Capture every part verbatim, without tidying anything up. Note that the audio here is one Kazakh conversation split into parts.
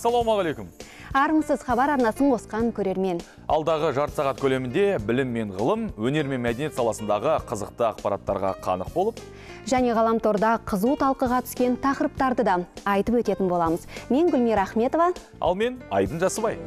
Ассалаумағалейкум. Армысыз, хабар арнасын қосқан көрермен. Алдағы жарты сағат көлемінде білім мен ғылым, өнер мен мәдениет саласындағы қызықты ақпараттарға қанық болып, және ғаламторда қызу талқыға түскен тақырыптарды да айтып өтетін боламыз. Мен Гүлмира Ахметова. Ал мен Айдын Жасыбай.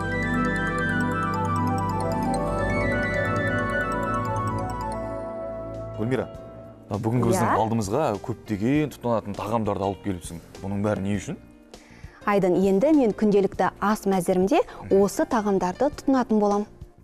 Гүлмира, бүгінгі біздің алдымызға көптеген тұтынатын тағамдарды алып келіпсің. Бұның бәрі не үшін? Айдын, енді мен күнделікті ас мәзірімде осы тағамдарды тұтынатын болам.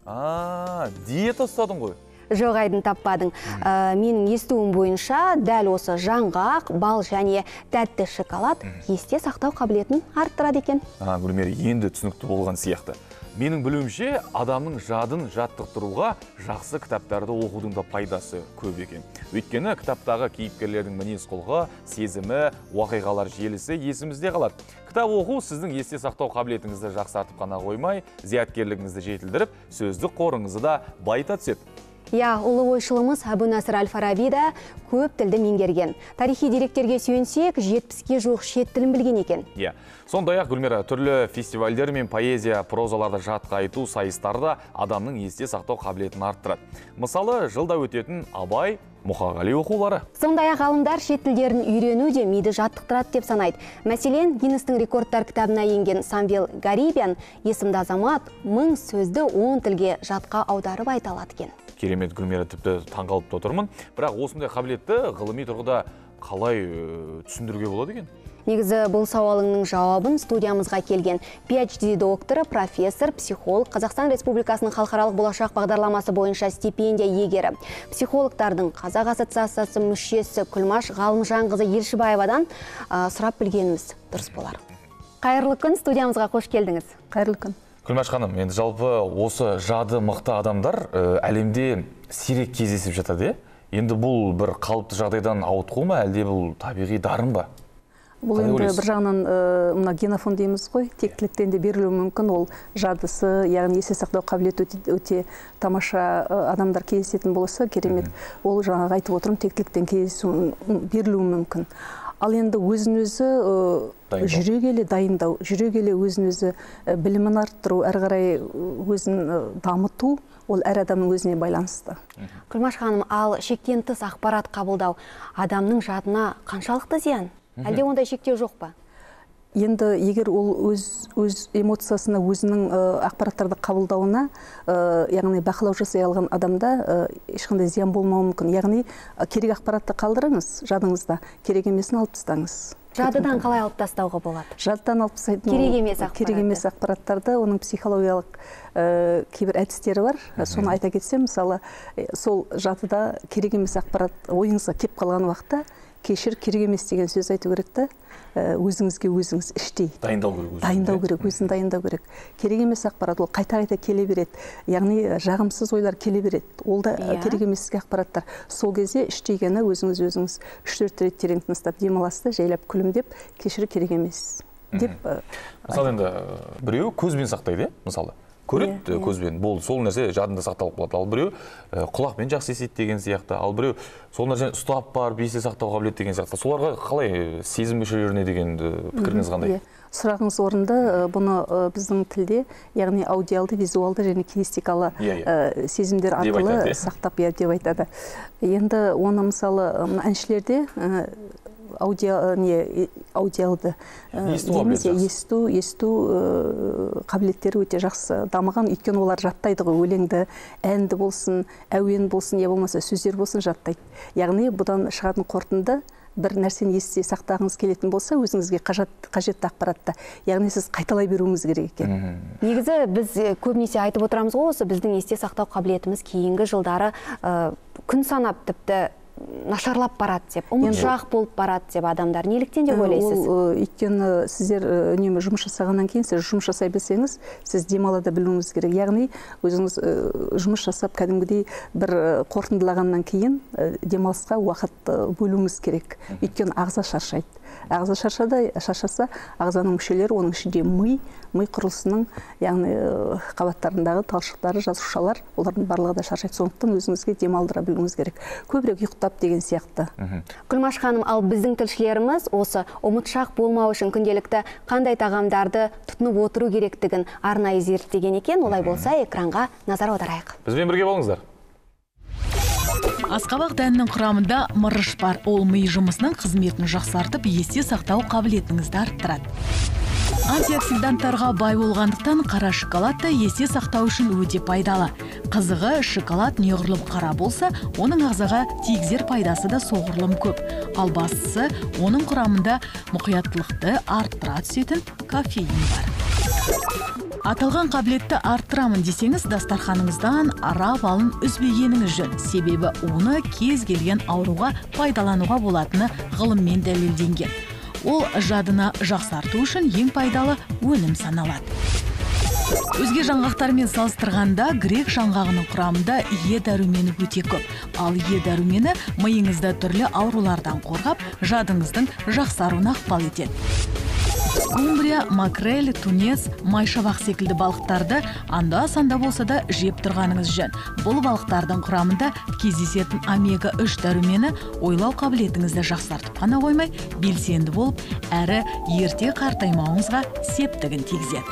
А, диета ұстадың ғой? Жоқ, Айдын, таппадың. Менің естуім бойынша дәл осы жаңғақ, бал және тәтті шоколад есте сақтау қабілетін арттырады екен. А, Гүлмира, енді түсінікті болған сияқты. Менің білуімше, адамның жадын жаттықтыруға жақсы кітаптарды оқудың да пайдасы көп екен. Өйткені кітаптағы кейіпкерлердің мінез құлқы, сезімі, уақиғалар желісі есімізде қалады. Кітап оқу сіздің есте сақтау қабілетіңізді жақсартып қана қоймай, зияткерлігіңізді жетілдіріп, сөздік қорыңызды да байыта түседі. Я, ұлы ойшылымыз Әбу Насыр Әл-Фараби да көп тілді меңгерген. Тарихи деректерге сүйенсек, жетпіске жуық шет тілін білген екен. Иә. Сондай-ақ, Гүлмира, түрлі фестивальдер мен поэзия, прозаларды жатқа айту сайыстарда адамның есте сақтау қабілетін арттырады. Мысалы, жылда өтетін Абай, Мұқағали оқулары. Сондай-ақ ғалымдар шет тілдерін үйрену де миды жаттықтырады деп санайды. Мәселен, Гиннестің рекордтар кітабына енген Самвел Гарибян есімді азамат мың сөзді он тілге жатқа аударып айта алады екен. Керемет, Гүлмира, тіпті таңғалып отырмын. Бірақ осындай қабілетті ғылыми тұрғыда қалай түсіндіруге болады екен? Негізі бұл сауалыңның жауабын студиямызға келген пи эйч ди докторы, профессор, психолог, Қазақстан Республикасының халықаралық болашақ бағдарламасы бойынша стипендия иегері, психологтардың Қазақ ассоциациясы мүшесі Күлмаш Ғалымжанқызы Елшібаевадан сұрап білгеніміз дұрыс болар. Қайырлы күн, студиямызға қош келдіңіз. Қайырлы күн. Күлмаш ханым, енді жалпы осы жады мықты адамдар әлемде сирек кездесіп жатады. Енді бұл бір қалыпты жағдайдан ауытқу ма, әлде бұл табиғи дарын ба? Бұл енді бір жағынан мына генофон дейміз ғой, тектіліктен де берілуі мүмкін. Ол жадысы, яғни есте сақтау қабілеті өте тамаша адамдар кездесетін болса, керемет. Ол жаңағы айтып отырмын, тектіліктен берілуі мүмкін. Ал енді өзін-өзі жүре келе дайындау, жүре келе өзін-өзі білімін арттыру, әрі қарай өзін дамыту, ол әр адамның өзіне байланысты. Күлмаш ханым, ал шектен тыс ақпарат қабылдау адамның жадына қаншалықты зиян? Әлде ондай шектеу жоқ па? Енді егер ол өз эмоциясына, өзінің ақпараттарды қабылдауына, яғни бақылау жасай алған адамда ешқандай зиян болмауы мүмкін. Яғни керек ақпаратты қалдырыңыз жадыңызда, керек емесін алып тастаңыз. Жадыдан қалай алып тастауға болады? Жадыдан алып тастайтын керек емес ақпараттарды. Керек емес ақпараттарды, оның психологиялық кейбір әдістері бар. Соны айта кетсем, мысалы, сол жадыда керек емес ақпарат ойыңызға кеп қалған уақытта кешір, керек емес деген сөз айту керек та, өзіңізге өзіңіз іштей. Дайындау керек. Дайындау керек, өзін дайындау керек. Керек емес ақпарат, ол қайта-қайта келе береді. Яғни жағымсыз ойлар келе береді. Ол да керек емес ақпараттар. Сол кезде іштейгені өзіңіз өзіңіз үш-төрт рет терең тыныстап демаласыз, жайлап күлімдеп, кешір, керек емес деп. Мысалы енді біреу көзбен сақтайды, мысалы. Көреді көзбен, бұл сол нәрсе жадында сақталып қалады. Ал біреу құлақпен жақсы естиді деген сияқты, ал біреу сол нәрсені ұстап барып есте сақтау қабілет деген сияқты. Соларға қалай сезім мүшелеріне деген пікіріңіз қандай? Сұрағыңыз орынды. Бұны біздің тілде, яғни аудиалды, визуалды және кинестикалы сезімдер арқылы сақтап деп айтады. Енді оны мысалы әншілерде аудиалды есту есту қабілеттері өте жақсы дамыған. Өйткені олар жаттайды ғой, өлеңді, әнді болсын, әуен болсын, не болмаса сөздер болсын жаттайды. Яғни бұдан шығатын қорытынды бір нәрсені есте сақтағыңыз келетін болса, өзіңізге қажетті ақпаратты, яғни сіз қайталай беруіңіз керек екен. Негізі біз көбінесе айтып отырамыз ғой, осы біздің есте сақтау қабілетіміз кейінгі жылдары күн санап тіпті нашарлап барады деп, ұмытшақ болып барады деп адамдар. Неліктен деп ойлайсыз? Өйткені сіздер үнемі жұмыс жасағаннан кейін, сіз жұмыс жасай білсеңіз, сіз демалада білуіңіз керек. Яғни өзіңіз жұмыс жасап кәдімгідей бір қорытындылағаннан кейін демалысқа уақыт бөлуіңіз керек. Өйткені ағза шаршайды. Ағза шаршаса, ағзаның мүшелері, оның ішінде ми, ми құрылысының, яғни қабаттарындағы талшықтары, жасушалар, олардың барлығы да шаршайды. Сондықтан өзіңізге демалдыра білуіңіз керек. Көбірек ұйықтау тоқтап деген сияқты. Күлмаш ханым, ал біздің тілшілеріміз осы ұмытшақ болмау үшін күнделікті қандай тағамдарды тұтынып отыру керектігін арнайы зерттеген екен. Олай болса, экранға назар аударайық. Бізбен бірге болыңыздар. Асқабақ дәнінің құрамында мырыш бар. Ол ми жұмысының қызметін жақсартып, есте сақтау қабілетіңізді арттырады. Антиоксиданттарға бай болғандықтан қара шоколад та есте сақтау үшін өте пайдалы. Қызығы, шоколад неғұрлым қара болса, оның ағзаға тигізер пайдасы да соғұрлым көп. Ал бастысы, оның құрамында мұқияттылықты арттыра түсетін кофеин бар. Аталған қабілетті арттырамын десеңіз, дастарханыңыздан ара балын үзбегеніңіз жөн. Себебі оны кез келген ауруға пайдалануға болатыны ғылыммен дәлелденген. Ол жадына жақсарту үшін ең пайдалы өнім саналады. Өзге жаңғақтармен салыстырғанда грек жаңғағының құрамында Е дәрумені өте көп. Ал Е дәрумені миыңызда түрлі аурулардан қорғап, жадыңыздың жақсаруына ықпал етеді. Скумбрия, макрель, тунец, майшабақ секілді балықтарды анда-санда болса да жеп тұрғаныңыз жөн. Бұл балықтардың құрамында кездесетін омега үш дәрумені ойлау қабілетіңізді жақсартып қана қоймай, белсенді болып, әрі ерте қартаймауыңызға септігін тигізеді.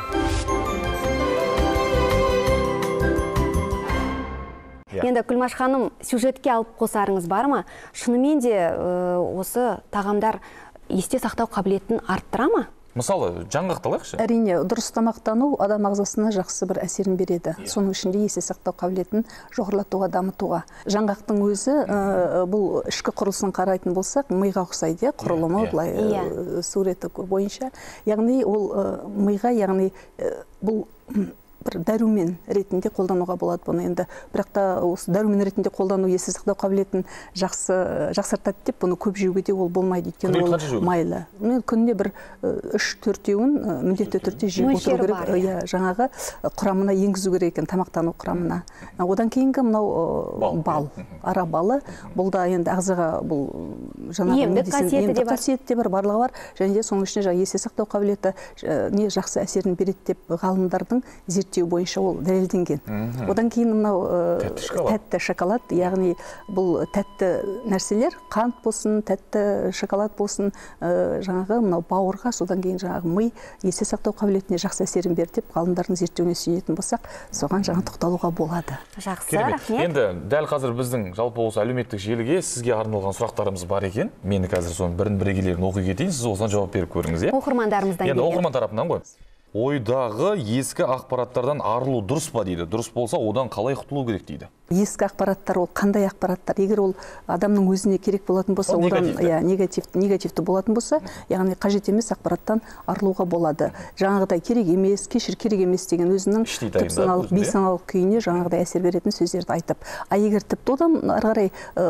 Енді Күлмаш ханым, сюжетке алып қосарыңыз бар ма? Шынымен де осы тағамдар есте сақтау қабілетін арттыра ма? Мысалы, жаңғақты алайықшы? Әрине, дұрыс тамақтану адам ағзасына жақсы бір әсерін береді. Соның ішінде есте сақтау қабілетін жоғарылатуға, дамытуға. Жаңғақтың өзі бұл ішкі құрылысын қарайтын болсақ, миға ұқсайды, құрылымы былай суреті бойынша. Яғни ол миға, яғни бұл бір дәрумен ретінде қолдануға болады бұны. Енді бірақ та осы дәрумен ретінде қолдану есте сақтау қабілетін жақсы жақсартады деп, бұны көп жеуге де ол болмайды, өйткені ол майлы. Мен күніне бір үш төртеуін міндетті түрде жеп отыру керек. Жаңағы құрамына енгізу керек екен, тамақтану құрамына. Одан кейінгі мынау бал, ара балы. Бұл да енді ағзаға бұл жаңағы емдік қасиеті де бар, барлығы бар. Және де соның ішінде есте сақтау қабілеті не жақсы әсерін береді деп ғалымдардың зерттеу бойынша ол дәлелденген. Одан кейін мынау тәтті шоколад, яғни бұл тәтті нәрселер, қант болсын, тәтті шоколад болсын, жаңағы мынау бауырға, содан кейін жаңағы ми есте сақтау қабілетіне жақсы әсерін берді деп ғалымдардың зерттеуіне сүйенетін болсақ, соған жаңа тоқталуға болады. Жақсы, рахмет. Енді дәл қазір біздің жалпы осы әлеуметтік желіге сізге арналған сұрақтарымыз бар екен. Мені қазір соның бірін бірегелерін оқи кетейін, сіз осыған жауап беріп көріңіз, е? Оқырмандарымыздан келген. Енді оқырман тарапынан ғой. Ойдағы ескі ақпараттардан арылу дұрыс па дейді. Дұрыс болса, одан қалай құтылу керек дейді. Ескі ақпараттар ол қандай ақпараттар? Егер ол адамның өзіне керек болатын болса, одан негативті негативті болатын болса, яғни қажет емес ақпараттан арылуға болады. Жаңағыдай керек емес, кешір керек емес деген өзінің түпсаналық, бейсаналық күйіне жаңағыдай әсер беретін сөздерді айтып. А егер тіпті одан ары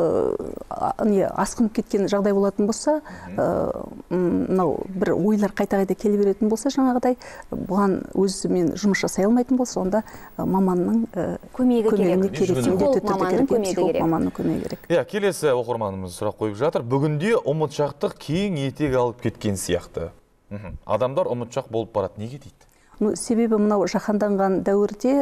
қарай асқынып кеткен жағдай болатын болса, мынау бір ойлар қайта-қайта келе беретін болса, жаңағыдай бұған өзімен жұмыс жасай алмайтын болса, онда маманның көмегі керек. Психолог маманның көмегі керек. Иә, келесі оқырманымыз сұрақ қойып жатыр. Бүгінде ұмытшақтық кең етек алып кеткен сияқты. Адамдар ұмытшақ болып барады, неге дейді? Себебі мынау жаһанданған дәуірде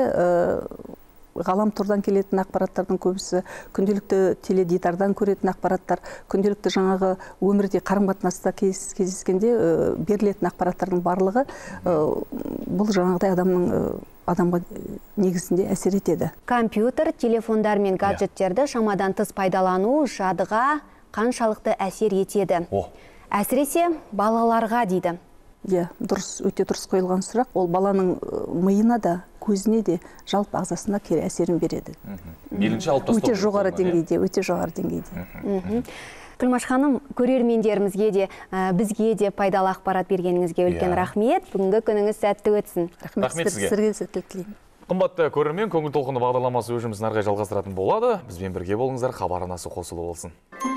ғаламтордан келетін ақпараттардың көбісі, күнделікті теледидардан көретін ақпараттар, күнделікті жаңағы өмірде қарым-қатынаста кездескенде берілетін ақпараттардың барлығы бұл жаңағыдай адамның адамға негізінде әсер етеді. Компьютер, телефондар мен гаджеттерді шамадан тыс пайдалану жадыға қаншалықты әсер етеді? Әсіресе балаларға дейді. Иә, дұрыс, өте дұрыс қойылған сұрақ. Ол баланың миына да, көзіне де, жалпы ағзасына кері әсерін береді. Өте жоғары деңгейде, өте жоғары деңгейде. Күлмаш ханым, көрермендерімізге де, бізге де пайдалы ақпарат бергеніңізге үлкен рахмет. Бүгінгі күніңіз сәтті өтсін. Рахмет сізге. Қымбатты көрермен, көңіл толқыны бағдарламасы өзіміздің әрі жалғастыратын болады. Бізбен бірге болыңыздар, хабар арнасы қосылы болсын.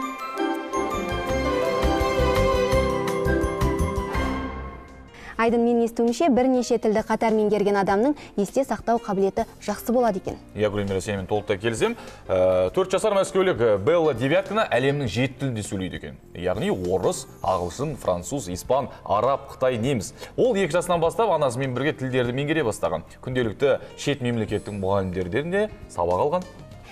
Айдын, мен естуімше бірнеше тілді қатар меңгерген адамның есте сақтау қабілеті жақсы болады екен. Я Гүлмира, сенімен толықтай келісем. Төрт жасар мәскеулік Белла Девяткина әлемнің жеті тілінде сөйлейді екен. Яғни орыс, ағылшын, француз, испан, араб, қытай, неміс. Ол екі жасынан бастап анасымен бірге тілдерді меңгере бастаған. Күнделікті шет мемлекеттің мұғалімдерден де сабақ алған.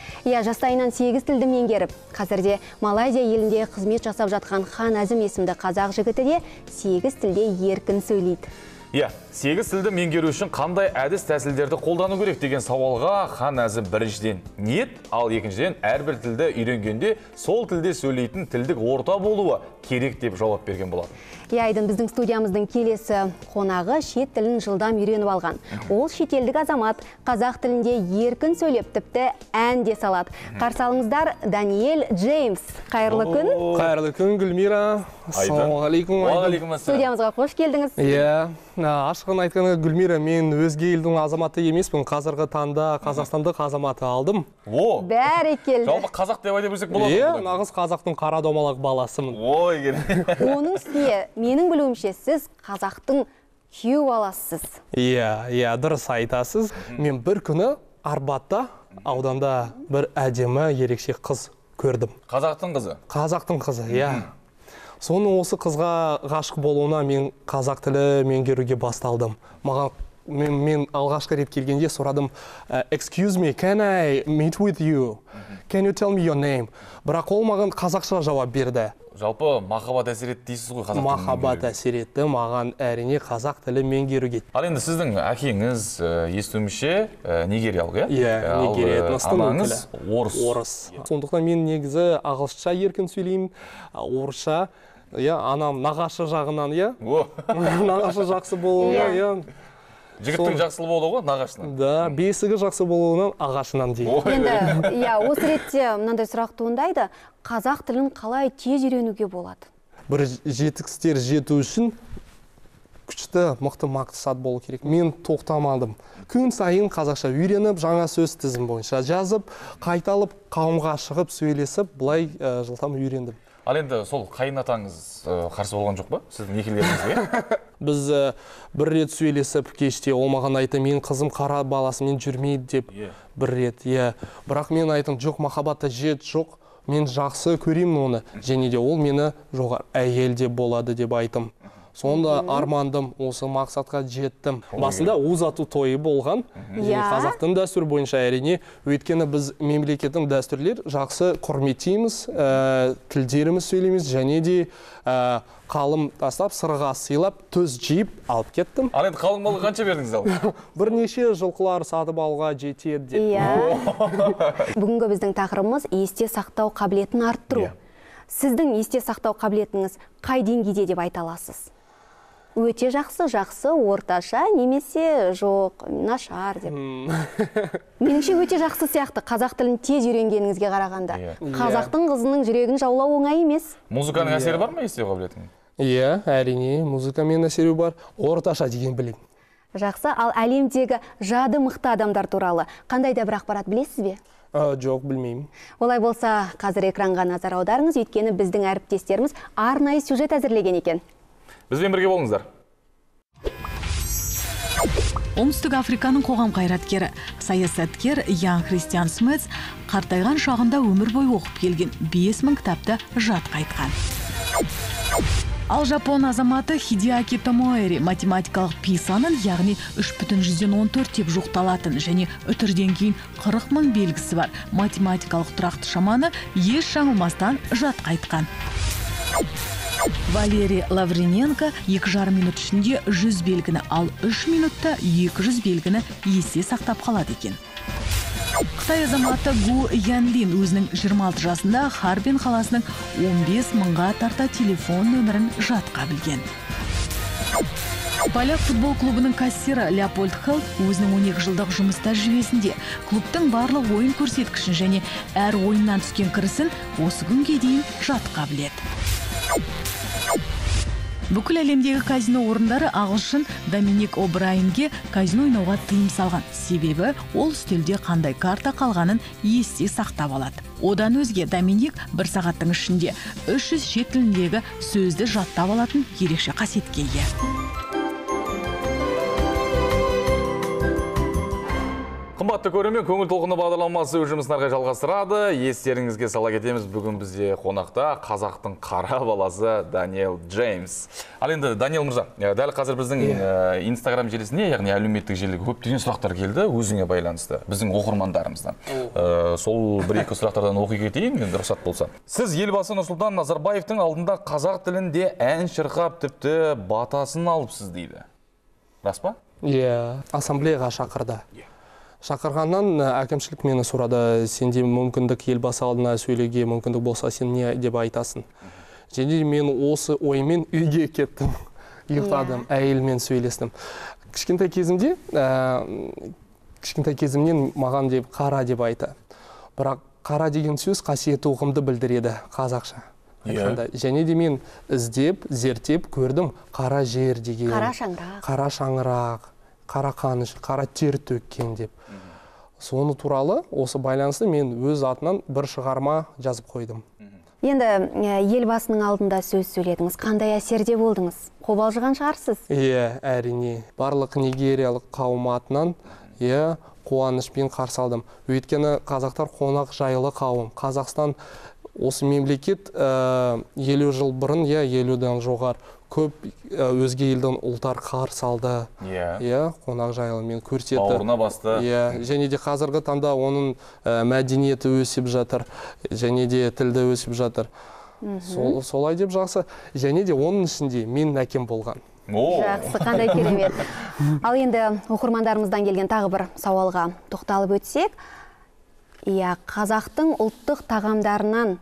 Иә, жастайынан сегіз тілді меңгеріп, қазірде Малайзия елінде қызмет жасап жатқан Хан Әзім есімді қазақ жігіті де сегіз тілде еркін сөйлейді. Иә, сегіз тілді меңгеру үшін қандай әдіс тәсілдерді қолдану керек деген сауалға Хан Әзім біріншіден ниет, ал екіншіден әрбір тілді үйренгенде сол тілде сөйлейтін тілдік орта болуы керек деп жауап берген болады. Иә, Айдын, біздің студиямыздың келесі қонағы шет тілін жылдам үйреніп алған. Ол шетелдік азамат, қазақ тілінде еркін сөйлеп, тіпті ән де салады. Қарсы алыңыздар, Даниэль Джеймс. Қайырлы күн. Қайырлы күн, Гүлмира. Ассалаумағалейкум. Студиямызға қош келдіңіз. Иә, ашығын айтқанда, Гүлмира, мен өзге елдің азаматы емеспін. Қазіргі таңда қазақстандық азаматы алдым. О, бәрекелді. Жалпы қазақ деп айта берсек болады. Иә, нағыз қазақтың қара домалақ баласымын. Ой, оның үстіне, менің білуімше, сіз қазақтың күйеу баласысыз. Иә, иә, дұрыс айтасыз. Мен бір күні Арбатта ауданда бір әдемі ерекше қыз көрдім. Қазақтың қызы? Қазақтың қызы, иә. Соны осы қызға ғашық болуына мен қазақ тілі меңгеруге басталдым. Маған мен, мен алғашқы рет келгенде сұрадым, excuse me, can I meet with you? Can you tell me your name? Бірақ ол маған қазақша жауап берді. Жалпы махаббат әсер етті дейсіз ғой қазақ тілі. Махаббат әсер етті, маған әрине қазақ тілі меңгеруге. Ал енді сіздің әкеңіз естуімше нигериялық, иә? Иә, Нигерия этностың анаңыз орыс. Орыс. Сондықтан мен негізі ағылшынша еркін сөйлеймін, орысша. Иә, анам нағашы жағынан, иә? Нағашы жақсы болуына, иә. Жігіттің жақсылы болуы ғой, нағашынан? Да, бесігі жақсы болуынан ағашынан дейді. Енді, иә, осы ретте мынандай сұрақ туындайды, қазақ тілін қалай тез үйренуге болады? Бір жетістіктер жету үшін күшті, мықты мақсат болу керек. Мен тоқтамадым. Күн сайын қазақша үйреніп, жаңа сөз тізім бойынша жазып, қайталып, қауымға шығып, сөйлесіп, бұлай жылдам үйрендім. Ал енді сол қайын атаңыз қарсы болған жоқ па? Сіздің некелеріңізге? Біз бір рет сөйлесіп кеште, ол маған айтты, мен қызым қара баласымен жүрмейді деп бір рет. Бірақ мен айттым, жоқ, махаббатта жет жоқ, мен жақсы көремін оны. Және де ол мені жоғары әйел деп болады деп айттым. Сонда армандым, осы мақсатқа жеттім. Басында ұзату тойы болған. Қазақтың дәстүр бойынша әрине, өйткені біз мемлекеттің дәстүрлер жақсы құрметтейміз, тілдеріміз сөйлейміз, және де қалым тастап, сырға сыйлап, төс жиып алып кеттім. Ал енді қалың малы қанша бердіңіз ал? Бірнеше жылқылар сатып алуға жетеді деп. Иә. Бүгінгі біздің тақырыбымыз есте сақтау қабілетін арттыру. Сіздің есте сақтау қабілетіңіз қай деңгейде деп айта аласыз? Өте жақсы, жақсы, орташа, немесе жоқ, нашар деп. Меніңше өте жақсы сияқты қазақ тілін тез үйренгеніңізге қарағанда. Қазақтың қызының жүрегін жаулау оңай емес. Музыканың әсері бар ма есте қабілетің? Иә, әрине, музыкамен әсері бар. Орташа деген білем. Жақсы, ал әлемдегі жады мықты адамдар туралы қандай да бір ақпарат білесіз бе? Жоқ, білмеймін. Олай болса, қазір экранға назар аударыңыз, өйткені біздің әріптестеріміз арнайы сюжет әзірлеген екен. Бізбен бірге болыңыздар. Оңтүстік Африканың қоғам қайраткері, саясаткер Ян Кристиан Смитс қартайған шағында өмір бойы оқып келген бес мың кітапты жатқа айтқан. Ал жапон азаматы Хидеаки Томоэри математикалық пи санын, яғни үш бүтін жүзден он төрт деп жоқталатын және үтірден кейін қырық мың белгісі бар математикалық тұрақты шаманы еш жаңылмастан жатқа айтқан. Валерий Лавриненко екі жарым минут ішінде жүз белгіні, ал үш минутта екі жүз белгіні есте сақтап қалады екен. Қытай азаматы Гу Янлин өзінің жиырма алты жасында Харбин қаласының он бес мыңға тарта телефон нөмірін жатқа білген. Поляк футбол клубының кассирі Леопольд Хелт өзінің он екі жылдық жұмыс тәжірибесінде клубтың барлық ойын көрсеткішін және әр ойыннан түскен кірісін осы күнге дейін жатқа біледі. Бүкіл әлемдегі казино орындары ағылшын Доминик О'Брайенге казино ойнауға тыйым салған. Себебі ол үстелде қандай карта қалғанын есте сақтап алады. Одан өзге Доминик бір сағаттың ішінде үш жүз шет тіліндегі сөзді жаттап алатын ерекше қасиетке ие. Қымбатты көрермен, көңіл толқыны бағдарламасы жұмысын әрі жалғастырады. Естеріңізге сала кетеміз, бүгін бізде қонақта қазақтың қара баласы Даниэл Джеймс. Ал енді Даниэл мырза, дәл қазір біздің Инстаграм желісіне, яғни әлеуметтік желіге көптеген сұрақтар келді өзіңе байланысты, біздің оқырмандарымыздан. Сол бір-екі сұрақтардан оқи кетейін, енді рұқсат болса. Сіз елбасы Нұрсұлтан Назарбаевтың алдында қазақ тілінде ән шырқап, тіпті батасын алыпсыз дейді. Рас па? Иә, ассамблеяға шақырды. Шақырғаннан әкімшілік мені сұрады, сенде мүмкіндік елбасы алдына сөйлеуге мүмкіндік болса, сен не деп айтасың. Және мен осы оймен үйге кеттім, ұйықтадым, әйелмен сөйлестім. Кішкентай кезімде, кішкентай кезімнен маған деп қара деп айты. Бірақ қара деген сөз қасиетті ұғымды білдіреді қазақша. Және де мен іздеп, зерттеп көрдім қара жер деген. Қара шаңырақ. Қара шаңырақ. Қара қаныш, қара тер төккен деп. Соны туралы осы байланысты мен өз атынан бір шығарма жазып қойдым. Енді елбасының алдында сөз сөйледіңіз, қандай әсерде болдыңыз? Қобалжыған шығарсыз? Иә, әрине. Барлық нигериялық қауым атынан иә, қуанышпен қарсы алдым. Өйткені қазақтар қонақ жайлы қауым. Қазақстан осы мемлекет елу жыл бұрын, иә, елуден жоғар көп өзге елдің ұлттар қарсы алды. Иә, қонақ жайлымен көрсетті. Бауырына басты. Иә, және де қазіргі таңда оның мәдениеті өсіп жатыр, және де тілді өсіп жатыр. Солай деп жақсы. Және де оның ішінде мен әкем болған. Жақсы, қандай керемет. Ал енді оқырмандарымыздан келген тағы бір сауалға тоқталып өтсек, иә, қазақтың ұлттық тағамдарынан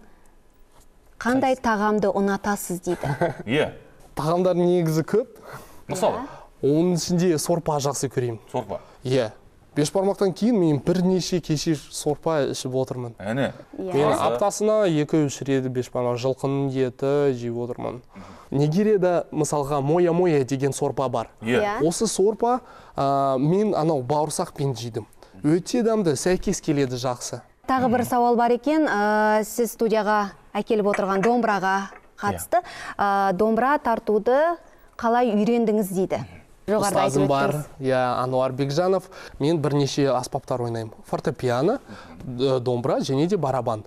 қандай тағамды ұнатасыз дейді? Иә. Тағамдар негізі көп. Мысалы? Оның ішінде сорпа жақсы көремін. Сорпа? Иә. Бешбармақтан кейін мен бірнеше кеше сорпа ішіп отырмын. Әне? Мен аптасына екі-үш рет бешбармақ, жылқының еті жеп отырмын. Нигерияда мысалға моя-моя деген сорпа бар. Осы сорпа мен анау бауырсақпен жейдім. Өте дамды, сәйкес келеді жақсы. Тағы бір сауал бар екен, сіз студияға әкеліп отырған домбыраға қатысты. Домбыра тартуды қалай үйрендіңіз дейді. Ұстазым бар, Ануар Бекжанов. Мен бірнеше аспаптар ойнаймын. Фортепиано, домбыра және де барабан.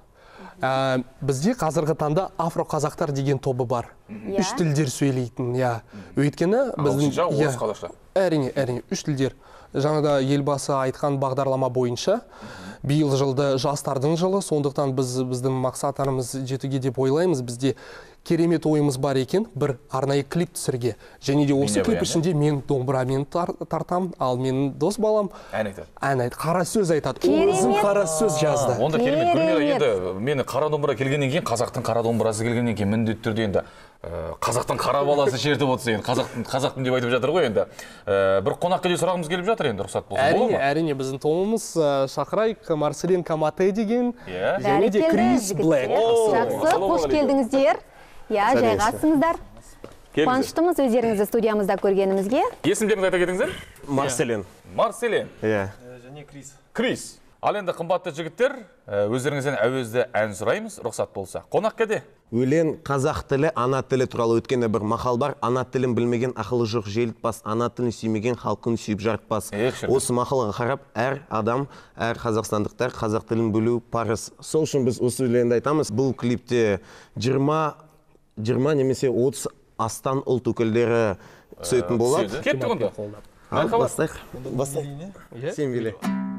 Бізде қазіргі таңда афро-қазақтар деген тобы бар. Үш тілдер сөйлейтін. Өйткені біздің... Әрине, әрине, үш тілдер. Жаңада елбасы айтқан бағдарлама бойынша биыл жылды жастардың жылы, сондықтан біз біздің мақсаттарымыз жетуге деп ойлаймыз. Бізде керемет ойымыз бар екен, бір арнайы клип түсірге. Және де осы клип ішінде мен домбырамен тартам, ал менің дос балам ән айтады. Ән айтады, қара сөз айтады. Өзім қара сөз жазды. Онда керемет. Гүлмира, енді мені қара домбыра келгеннен кейін, қазақтың қара домбырасы келгеннен кейін міндетті түрде енді қазақтың қара баласы шертіп отырса, енді қазақтың деп айтып жатыр ғой енді. Бір қонаққа де сұрағымыз келіп жатыр енді, рұқсат болса. Әрине, әрине, біздің тобымыз шақырайық Марселин Камате деген, және де Крис Блэк. Жақсы, қош келдіңіздер. Я, жайғасыңыздар. Қуаныштымыз өздеріңізді студиямызда көргенімізге. Есімдеріңізді айта кетіңіздер? Марселин. Марселин. Иә. Және Крис. Крис. Ал енді қымбатты жігіттер, өздеріңізден әуезді ән сұраймыз, рұқсат болса. Қонақ кәде? Өлең қазақ тілі, ана тілі туралы өткенде бір мақал бар. Ана тілін білмеген ақылы жоқ желтпас, ана тілін сүймеген халқын сүйіп жартпас. Осы мақалға қарап, әр адам, әр қазақстандықтар қазақ тілін білу парыз. Сол үшін біз осы өлеңді айтамыз. Бұл клипте жиырма немесе отыз астан ұлт өкілдері түсетін болады. Кетті құнды? Бастайық. Бастайық. Сен биле.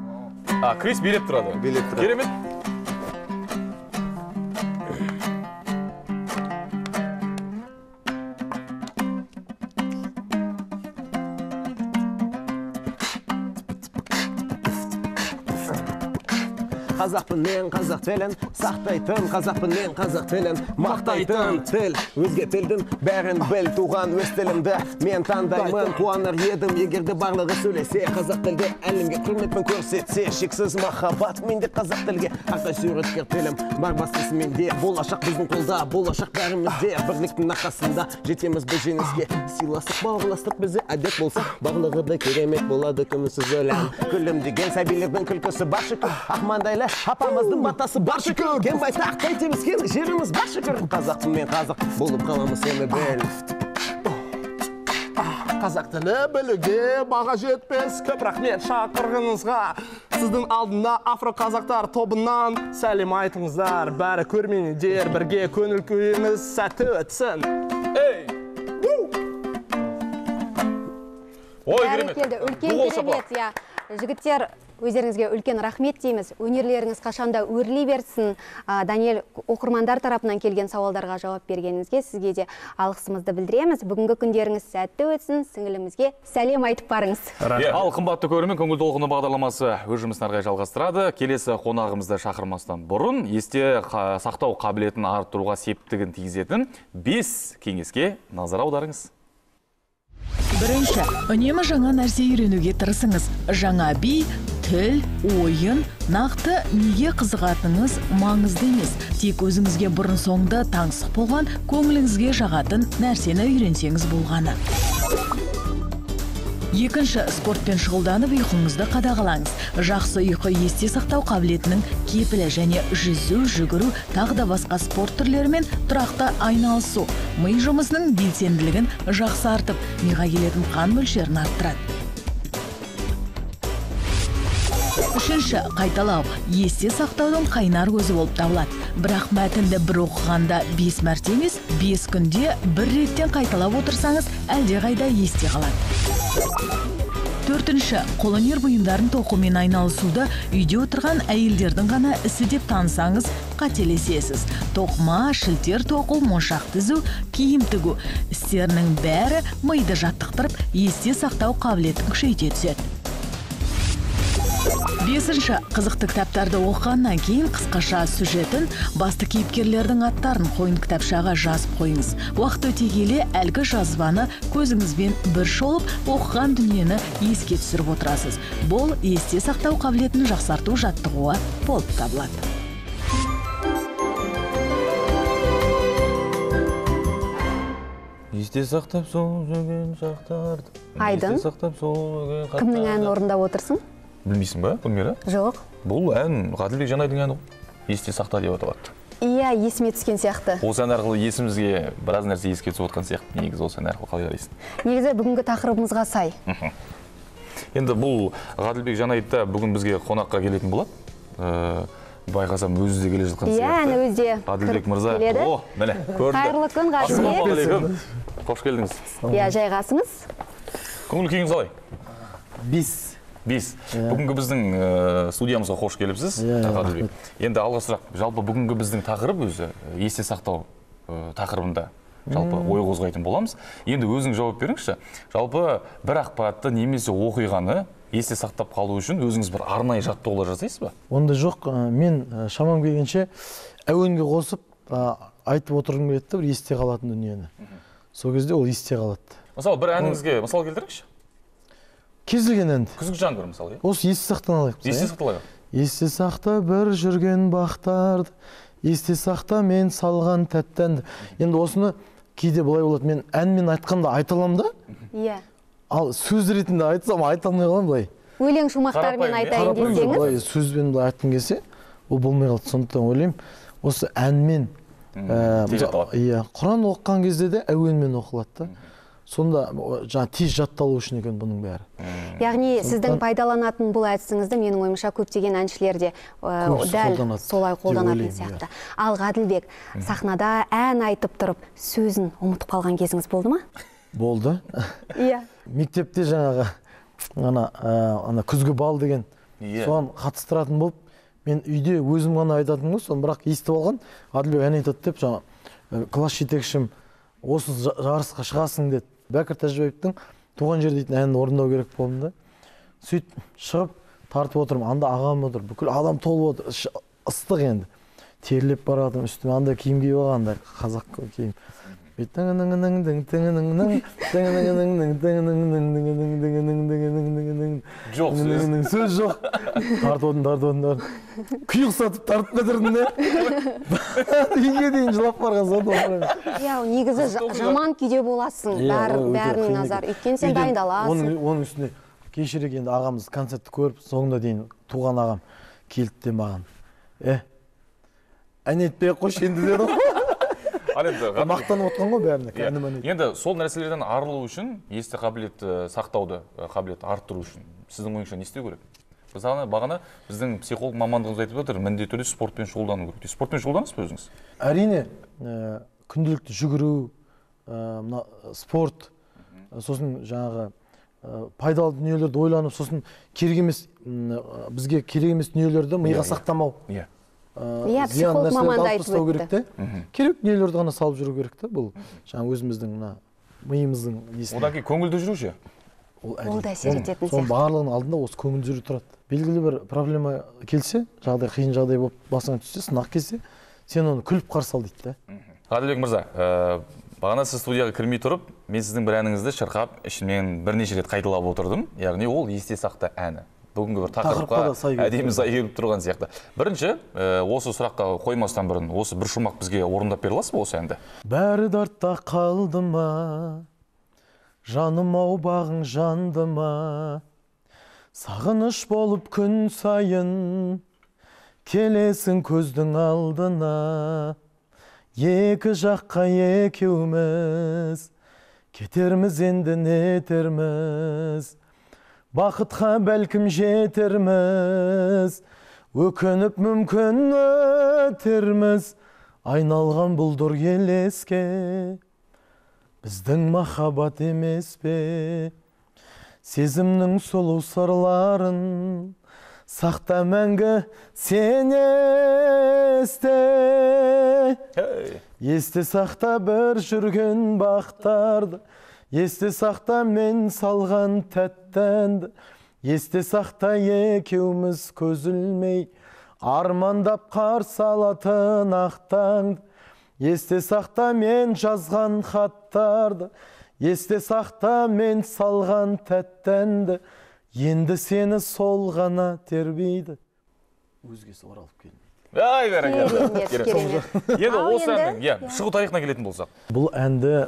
А, Крис билеп тұрады. Билеп тұрады. Керемет. Қазақпын мен қазақ тілін, сақтайтын қазақпын мен қазақ тілін, мақтайтын тіл, өзге тілдің бәрін біл, туған өз тілімді мен таңдаймын, қуанар едім егерде барлығы сөйлесе, қазақ тілде әлемге құрметпен көрсетсе, шексіз махаббат менде қазақ тілге, арқа сүйреткер тілім бар бастысы менде, болашақ біздің қолда, болашақ бәрімізде, бірліктің арқасында жетеміз біз жеңіске, сыйластық бауырластық бізде әдет болса, барлығы да керемет болады күміссіз өлең, күлімдеген сәбилердің күлкісі бар шүкір, ақмандайлы апамыздың батасы бар шүкір, кен байтақ тай темізген жеріміз бар шүкір, қазақпын мен қазақ болып қаламыз сені біл. қазақ тілі білуге баға жетпес. Көп рахмет шақырғаныңызға. Сіздің алдында афро-қазақтар тобынан сәлем айтыңыздар. Бәрі көрермендер бірге көңіл күйіміз сәтті өтсін. Ей! Ой, керемет. Үлкен керемет, я. Жігіттер, өздеріңізге үлкен рахмет дейміз. Өнерлеріңіз қашанда өрлей берсін. Даниэль, оқырмандар тарапынан келген сауалдарға жауап бергеніңізге сізге де алғысымызды білдіреміз. Бүгінгі күндеріңіз сәтті өтсін. Сіңілімізге сәлем айтып барыңыз. Ал қымбатты көрермен, көңіл толқыны бағдарламасы өз жұмысын әрі қарай жалғастырады. Келесі қонағымызды шақырмастан бұрын есте сақтау қабілетін арттыруға септігін тигізетін бес кеңеске назар аударыңыз. Бірінші, үнемі жаңа нәрсе үйренуге тырысыңыз. Жаңа би, тіл, ойын, нақты неге қызығатыныңыз маңызды емес. Тек өзіңізге бұрын соңды таңсық болған, көңіліңізге жағатын нәрсені үйренсеңіз болғаны. Екінші, спортпен шұғылданып ұйқыңызды қадағалаңыз. Жақсы ұйқы есте сақтау қабілетінің кепілі, және жүзу, жүгіру, тағы да басқа спорт түрлерімен тұрақты айналысу ми жұмысының белсенділігін жақсартып, миға келетін қан мөлшерін арттырады. Үшінші, қайталау есте сақтаудың қайнар көзі болып табылады. Бірақ мәтінді бір оқығанда бес мәрте емес, бес күнде бір реттен қайталап отырсаңыз, әлде қайда есте қалады. Төртінші, қолөнер бұйымдарын тоқумен айналысуды үйде отырған әйелдердің ғана ісі деп танысаңыз, қателесесіз. Тоқма, шілтер тоқу, моншақ тізу, киім тігу істерінің бәрі миды жаттықтырып, есте сақтау қабілетін күшейте түседі. Бесінші, қызықты кітаптарды оқығаннан кейін қысқаша сюжетін, басты кейіпкерлердің аттарын қойын кітапшаға жазып қойыңыз. Уақыт өте келе әлгі жазбаны көзіңізбен бір шолып, оқыған дүниені еске түсіріп отырасыз. Бұл есте сақтау қабілетін жақсарту жаттығуы болып табылады. Есте сақтап сол жүрген шақтарды. Айдын, кімнің әнін орындап отырсың? Білмейсің ба, Гүлмира? Жоқ. Бұл ән Ғаділбек Жанайдың әні ғой. Есте сақта деп аталады. Иә, есіме түскен сияқты. Осы ән арқылы есімізге біраз нәрсе еске түсіп отқан сияқты. Негізі осы ән арқылы қалай қарайсың? Негізі бүгінгі тақырыбымызға сай. Енді бұл Ғаділбек Жанайда бүгін бізге қонаққа келетін болады. Байқасам өзі де келе жатқан сияқты. Иә, әні өзі де Ғаділбек мырза. О, міне, көрді. Қайырлы күн, Ғаділбек. Қош келдіңіз. Иә, жайғасыңыз. Көңіл күйіңіз қалай? Бес. Бес. Бүгінгі біздің студиямызға қош келіпсіз, Ғаділбек. Енді алға сұрақ, жалпы бүгінгі біздің тақырып өзі есте сақтау тақырыбында жалпы ой қозғайтын боламыз. Енді өзің жауап беріңізші. Жалпы бір ақпаратты немесе оқиғаны есте сақтап қалу үшін өзіңіз бір арнайы жаттығулар жасайсыз ба? Онда жоқ. Мен шамам келгенше әуенге қосып айтып отырғым келеді, бір есте қалатын дүниені. Сол кезде ол есте қалады. Мысалы, бір әніңізге мысал келтіріңізші. Кезілген әнді. Күзгі жаңбыр мысалы. Осы есте сақтан алайық. Есте сақталайық. Есте сақта бір жүрген бақтарды, есте сақта мен салған тәттәнді. Енді осыны кейде былай болады, мен әнмен айтқанда айта аламын да? Иә. Ал сөз ретінде айтсам айта алмай қаламын былай. Өлең шумақтармен айтайын десеңіз. Былай сөзбен былай айтқым келсе, ол болмай қалды. Сондықтан ойлаймын, осы әнмен, иә, Құран оқыған кезде де әуенмен оқылады да. Сонда жаңа тез жатталу үшін екен бұның бәрі. Яғни сіздің пайдаланатын бұл әдісіңізді менің ойымша көптеген әншілер де дәл солай қолданатын сияқты. Ал Ғаділбек, сахнада ән айтып тұрып, сөзін ұмытып қалған кезіңіз болды ма? Болды. Иә. Мектепте жаңағы ана күзгі бал деген соған қатыстыратын болып, мен үйде өзім ғана айтатын ғой, соны бірақ естіп алған, Ғаділбек ән айтады деп, жаңа класс жетекшім осы жарысқа шығасың деді. Бәкір Тәжібаевтың туған жер дейтін әнін орындау керек болдым да. Сөйтіп шығып тартып отырмын. Анда ағам отыр. Бүкіл адам толып отыр. Ыстық енді. Терлеп барадым, үстіме андай киім киіп алғанда, қазақ киім. Жоқ сөз. Сөз жоқ. Тартып отырдым, тартып отырдым. Күйік сатып тартып кетірдім де. Үйге дейін жылап барған соң. Иә, негізі жаман күйде боласың, бәрінің назар. Өйткені сен дайындаласың. Оның үстіне кешірек енді ағамыз концертті көріп, соңында дейін туған ағам келді де маған. Ә, ән етпей қош енді деді ғой. Ал енді мақтанып отқан ғой бәріне. Енді сол нәрселерден арылу үшін, есте қабілетті сақтауды, қабілетті арттыру үшін сіздің ойыңызша не істеу керек? Мысалы, бағана біздің психолог мамандығымыз айтып отыр, міндетті түрде спортпен шұғылдану керек. Спортпен шұғылданасыз ба өзіңіз? Әрине, күнделікті жүгіру, спорт, сосын жаңағы пайдалы дүниелерді ойланып, сосын керек емес, бізге керек емес дүниелерді миға сақтамау. Иә. Иә, психолог маманда айтып өтті. Керек дүниелерді ғана салып жүру керек та, бұл жаңа өзіміздің миымыздың несіне. Одан кейін көңілді жүру ше? Ол да әсер ететін сияқты. Соның барлығының алдында осы көңіл жүру тұрады. Белгілі бір проблема келсе, жағдай қиын жағдай болып басыңа түссе, сынақ келсе, сен оны күліп қарсы ал дейді да. Ғаділбек мырза, бағана сіз студияға кірмей тұрып, мен сіздің бір әніңізді шырқап, ішімнен бірнеше рет қайталап отырдым. Яғни ол есте сақта әні. Бүгінгі бір тақырыпқа әдемі сай келіп тұрған сияқты. Бірінші, осы сұраққа қоймастан бұрын, осы бір шумақ бізге орындап бере аласыз ба осы әнді? Бәрі дартта қалды ма? Жаным ау бағың жанды ма? Сағыныш болып күн сайын келесің көздің алдына. Екі жаққа екеуміз кетерміз енді нетерміз. Бақытқа бәлкім жетерміз. Өкініп мүмкін өтерміз. Айналған бұлдыр елеске. Біздің махаббат емес пе? Сезімнің сұлу сырларын сақта мәңгі сен есте. Есте сақта бір жүрген бақтарды, есте сақта мен салған тәттәнді, есте сақта екеуміз көз ілмей армандап қарсы алатын ақтаңды. Есте сақта мен жазған хаттарды, есте сақта мен салған тәттәнді, енді сені сол ғана тербейді. Өзгесі оралып келді. Ай, бәрекелді. Енді осы әннің шығу тарихына келетін болсақ. Бұл әнді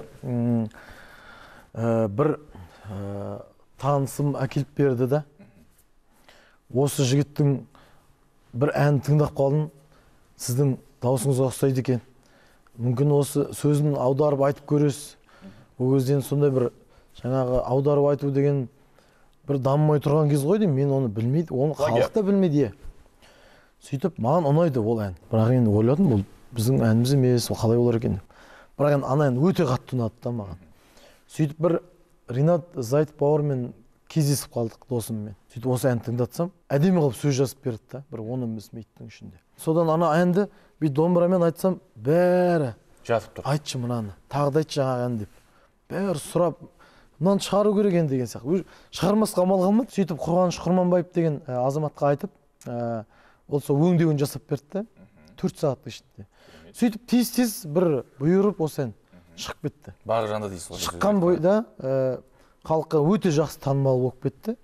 бір танысым әкеліп берді да. Осы жігіттің бір ән тыңдап қалдым, сіздің даусыңызға ұқсайды екен. Мүмкін осы сөзін аударып айтып көресіз. Ол кезден сондай бір жаңағы аударып айту деген бір дамымай тұрған кез ғой деймін. Мен оны білмейді, оны халық та білмейді. Сөйтіп, маған ұнайды ол ән. Бірақ енді ойладым, бұл біздің әніміз емес, қалай болар екен. Бірақ енді ана ән өте қатты ұнады да маған. Сөйтіп бір Ринат Зайтов бауырмен кездесіп қалдық досыммен. Сөйтіп осы әнді тыңдатсам, әдемі қылып сөз жазып берді да, бір он он бес минуттың ішінде. Содан ана әнді бір домбырамен айтсам, бәрі жатып тұр. Айтшы мынаны, тағы да айтшы жаңағы ән деп. Бәрі сұрап, мынаны шығару керек енді деген сияқты. Шығармасқа амал қалмады. Сөйтіп Құрғаныш Құрманбаев деген азаматқа айтып, ол сол өңдеуін жасап берді да, төрт сағаттың ішінде. Сөйтіп тез-тез бір бұйырып осы ән шығып кетті. Бағы жанды дейсіз. Шыққан бойда халыққа өте жақсы танымал болып кетті.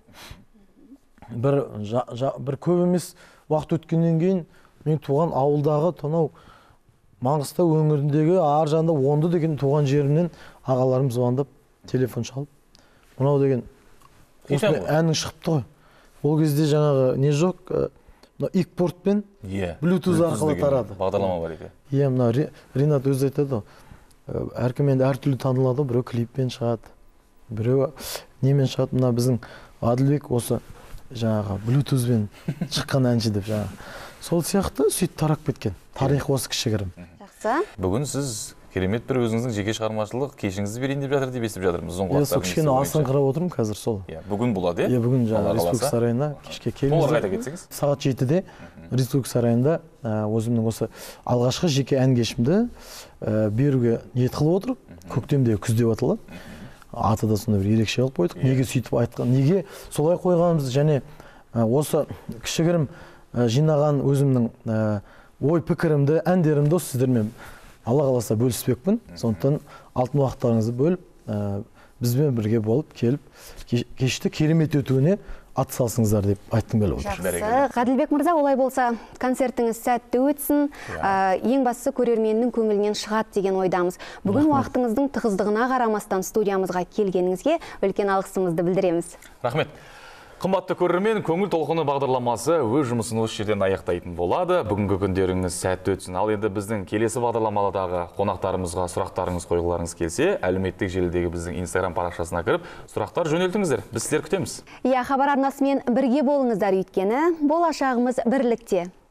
Бір көп емес уақыт өткеннен кейін мен туған ауылдағы тонау Маңғыстау өңіріндегі ар жағында Онды деген туған жерімнен ағаларым звондап телефон шалып, мынау деген әнің шығыпты ғой. Ол кезде жаңағы не жоқ, икпортпен Bluetooth арқылы тарады. Бағдарлама бар еді. Иә, мына Ринат өзі айтады, әркім енді әртүрлі танылады, біреу клиппен шығады, біреу немен шығады. Мына біздің Ғаділбек осы жаңағы Bluetoothпен шыққан әнші деп жаңағы. Сол сияқты сөйтіп тарап кеткен. Тарих осы кішігірім. Жақсы. Бүгін сіз керемет бір өзіңіздің жеке шығармашылық кешіңізді берейін деп жатыр деп естіп жатырмыз. Иә, сол кішкене асыңқырап отырмын қазір сол. Иә, бүгін болады, иә? Иә, бүгін жаңағы Республика сарайына кешке келіңіз. Толық айта кетсеңіз. Сағат жетіде Республика сарайында өзімнің осы алғашқы жеке ән кешімді беруге ниет қылып отырып, көктемде күз деп аталады. Аты да сондай бір ерекше қылып қойдық. Неге сөйтіп айтқан, неге солай қойғанымыз және осы кішігірім жинаған өзімнің ой пікірімді, әндерімді сіздермен Алла қаласа бөліспекпін. Сондықтан алтын уақыттарыңызды бөліп, бізбен бірге болып келіп, кешті керемет өтуіне атсалысыңыздар деп айттым келіп отыр. Жақсы. Ғаділбек мырза, олай болса концертіңіз сәтті өтсін, ең бастысы көрерменнің көңілінен шығады деген ойдамыз. Бүгін уақытыңыздың тығыздығына қарамастан студиямызға келгеніңізге үлкен алғысымызды білдіреміз. Рахмет. Қымбатты көрермен, көңіл толқыны бағдарламасы өз жұмысын осы жерден аяқтайтын болады. Бүгінгі күндеріңіз сәтті өтсін. Ал енді біздің келесі бағдарламадағы қонақтарымызға сұрақтарыңыз қойғыларыңыз келсе, әлеуметтік желідегі біздің Инстаграм парақшасына кіріп, сұрақтар жөнелтіңіздер. Біз сіздер күтеміз. Иә, хабар арнасымен бірге болыңыздар, өйткені болашағымыз бірлікте.